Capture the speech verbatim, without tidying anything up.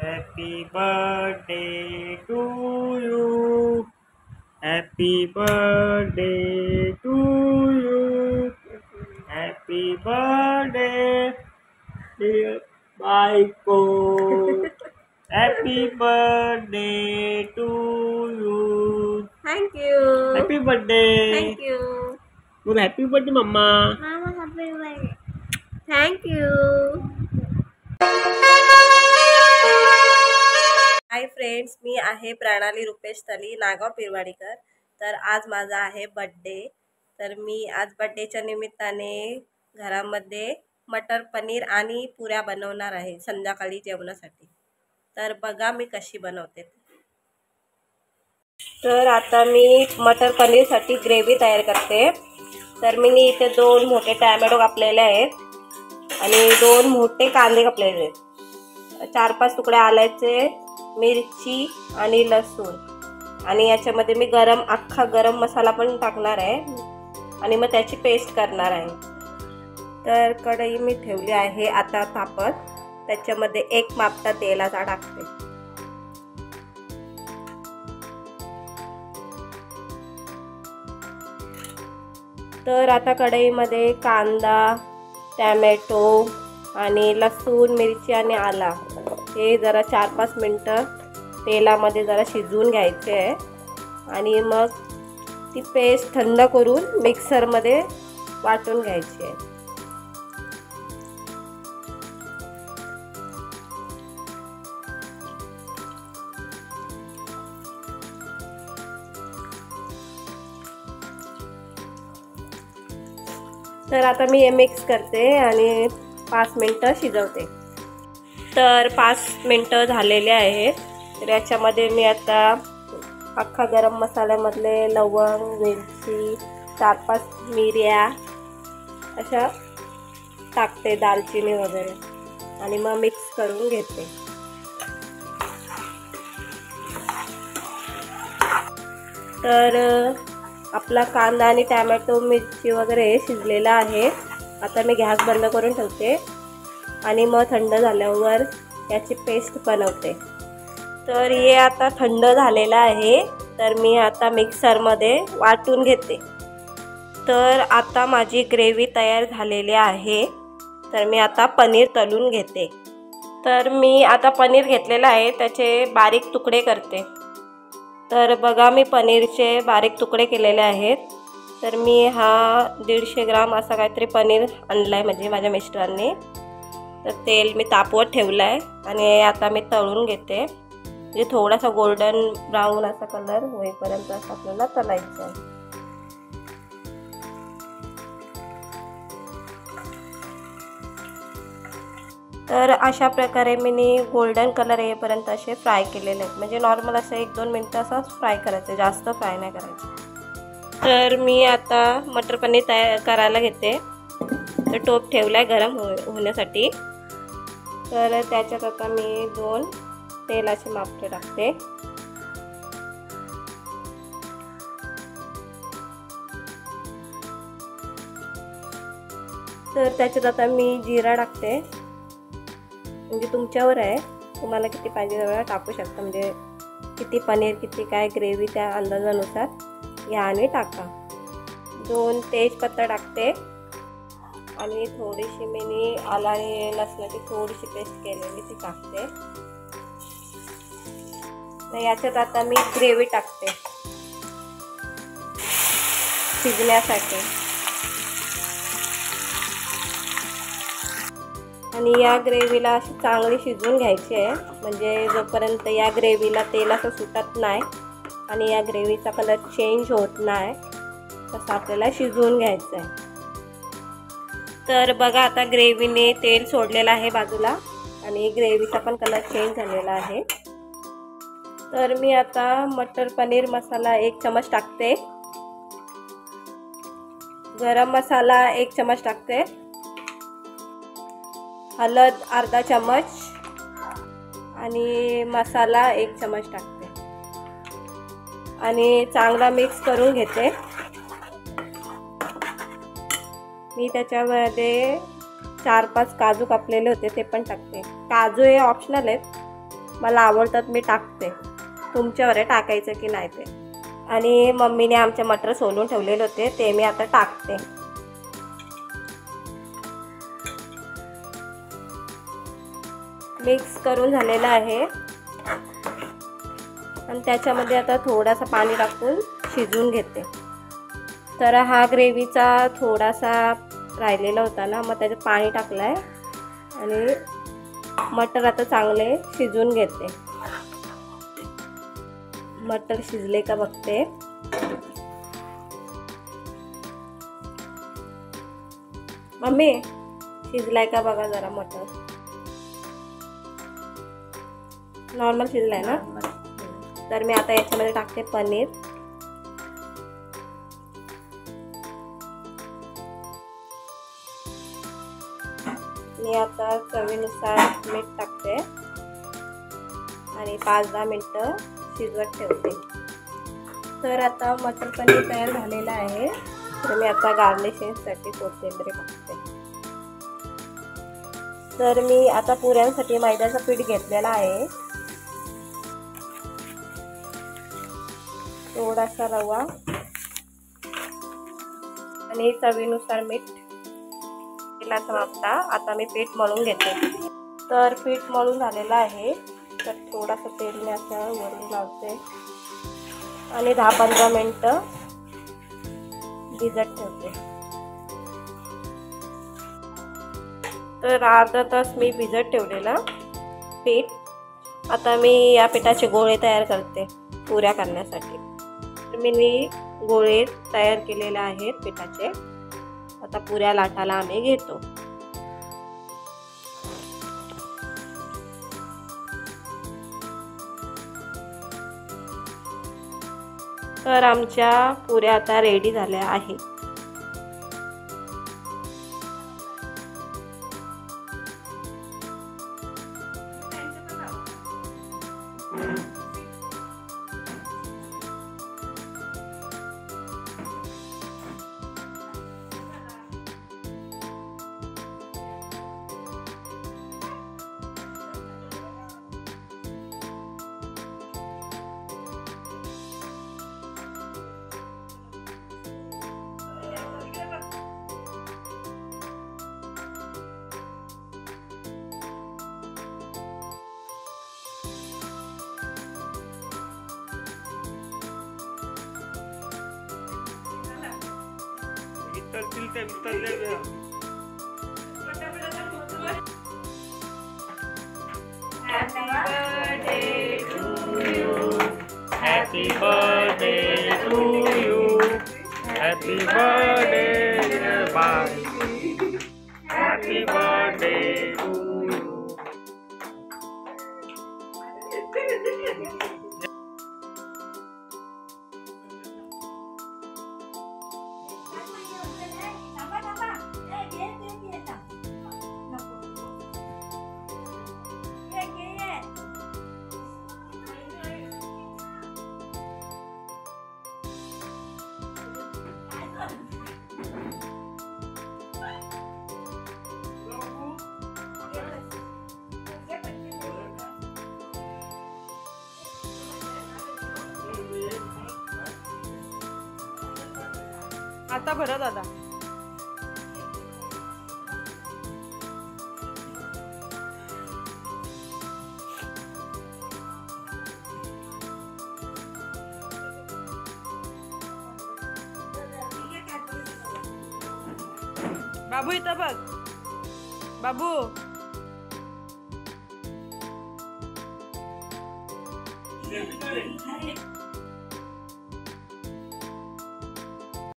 Happy birthday to you. Happy birthday to you. Happy birthday, dear Michael. Happy birthday to you. Thank you. Happy birthday. Thank you. Well, happy birthday, Mama. Mama, happy birthday. Thank you. Hi friends, मी आहे प्रणाली रुपेश तली, नागाव पिरवाडीकर. तर आज माझा आहे birthday. तर मी आज बड्डेच्या निमित्ताने घरामध्ये मटर पनीर आणि पुऱ्या बनवणार आहे संध्याकाळी जेवणासाठी. तर बघा मी कशी बनवते. तर आता मी मटर पनीरसाठी ग्रेव्ही तयार करते. तर मी इथे दोन मोठे टॅमॅटो कापलेले आहेत आणि दोन मोठे कांदे कापलेले आहेत, चार पाच तुकडे आल्याचे, मिरची आणि लसूण, आणि याच्यामध्ये मी गरम अख्खा गरम मसाला पण टाकणार आहे आणि मग त्याची पेस्ट करणार आहे. तर कढई मी ठेवली आहे आता तापत. त्याच्यामध्ये एक मापटा तेलाचा टाकते. तर आता कढईमध्ये कांदा, टॅमॅटो आणि लसूण, मिरची आणि आला हे जरा चार पाच मिनटं तेलामध्ये जरा शिजवून घ्यायचे आहे आणि मग ती पेस्ट थंड करून मिक्सरमध्ये वाटून घ्यायची आहे. तर आता मी हे मिक्स करते आणि पाच मिनटं शिजवते. तर पाच मिनटं झालेले आहेत. तर याच्यामध्ये मी आता अख्खा गरम मसाल्यामधले लवंग, मिरची, चार पाच मिऱ्या अशा टाकते, दालचिनी वगैरे, आणि मग मिक्स करून घेते. तर आपला कांदा आणि टॅमॅटो, मिरची वगैरे शिजलेला आहे. आता मी गॅस बंद करून ठेवते आणि मग थंड झाल्यावर याची पेस्ट बनवते. तर हे आता थंड झालेलं आहे. तर मी आता मिक्सरमध्ये वाटून घेते. तर आता माझी ग्रेव्ही तयार झालेली आहे. तर मी आता पनीर तळून घेते. तर मी आता पनीर घेतलेलं आहे, त्याचे बारीक तुकडे करते. तर बघा मी पनीरचे बारीक तुकडे केलेले आहेत. तर मी हा दीडशे ग्राम असा काहीतरी पनीर आणला आहे, म्हणजे माझ्या मिस्टरांनी. तर तेल मी तापवत ठेवलं आहे आणि आता मी तळून घेते. म्हणजे थोडासा गोल्डन ब्राऊन असा कलर होईपर्यंत असं आपल्याला तळायचं आहे. तर अशा प्रकारे मी गोल्डन कलर येईपर्यंत असे फ्राय केलेले आहेत. म्हणजे नॉर्मल असं एक दोन मिनटं असं फ्राय करायचं, जास्त फ्राय नाही करायचं. तर मी आता मटर पनीर तयार करायला घेते. तर टोप ठेवला आहे गरम हो होण्यासाठी. तर त्याच्यात आता मी दोन तेलाचे मापटे टाकते. तर त्याच्यात आता मी जिरा टाकते. म्हणजे तुमच्यावर आहे, तुम्हाला किती पाहिजे तेवढा टाकू शकता. म्हणजे किती पनीर, किती काय ग्रेव्ही त्या अंदाजानुसार घ्या आणि टाका. दोन तेजपत्ता टाकते आणि थोडीशी मी आला आणि लसणाची थोडीशी पेस्ट केलेली ती टाकते. तर याच्यात आता मी ग्रेव्ही टाकते शिजण्यासाठी. आणि या ग्रेव्हीला अशी चांगली शिजवून घ्यायची आहे. म्हणजे जोपर्यंत या ग्रेव्हीला तेल असं सुटत नाही आणि या ग्रेव्हीचा कलर चेंज होत नाही तसं आपल्याला शिजवून घ्यायचं आहे. तर बघा आता ग्रेव्हीने तेल सोडलेलं आहे बाजूला आणि ग्रेव्हीचा पण कलर चेंज झालेला आहे. तर मी आता मटर पनीर मसाला एक चमच टाकते. गरम मसाला एक चमच टाकते. हळद अर्धा चमच आणि मसाला एक चमच टाकते आणि चांगला मिक्स करून घेते. मी त्याच्यामध्ये चार पाच काजू कापलेले होते ते पण टाकते. काजू हे ऑप्शनल आहेत, मला आवडतात मी टाकते, तुमच्यावर आहे टाकायचं की नाही ते. आणि मम्मीने आमचे मटर सोलून ठेवलेले होते ते मी आता टाकते. मिक्स करून झालेलं आहे आणि त्याच्यामध्ये आता थोडासा पाणी टाकून शिजवून घेते. तर हा ग्रेव्हीचा थोडासा राहिलेला होता ना, मग त्याच्यात पाणी टाकलं आहे आणि मटर आता चांगले शिजवून घेते. मटर शिजले का बघते. मम्मी शिजलाय का बघा जरा. मटर नॉर्मल शिजलाय ना. तर मी आता याच्यामध्ये टाकते पनीर. मी आता चवीनुसार मीठ टाकते आणि पाच दहा मिनटं शिजवत ठेवते. तर आता मटर पनीर तयार झालेलं आहे. तर मी आता गार्निशिंगसाठी कोथिंबीर टाकते. तर मी आता पुऱ्यांसाठी मैद्याचं पीठ घेतलेला आहे. थोडासा रवा आणि चवीनुसार मीठ. तेलाचा वापता आता मी पीठ मळून घेते. तर पीठ मळून झालेलं आहे. तर थोडासा तेल मी असं वरून लावते आणि दहा पंधरा मिनटं भिजत ठेवते. तर अर्धा तास मी भिजत ठेवलेला पीठ. आता मी या पिठाचे गोळे तयार करते पुऱ्या करण्यासाठी. तर मी गोळे तयार केलेले आहेत पिठाचे. आता पुऱ्या लाटायला आम्ही घेतो. तर आमच्या पुऱ्या आता रेडी झाल्या आहेत. वितरतील त्या वितरल्या. Happy birthday to you. Happy birthday dear bye. Happy birthday to you. आता भरा दादा. बाबू इथं बघ. बाबू Happy birthday.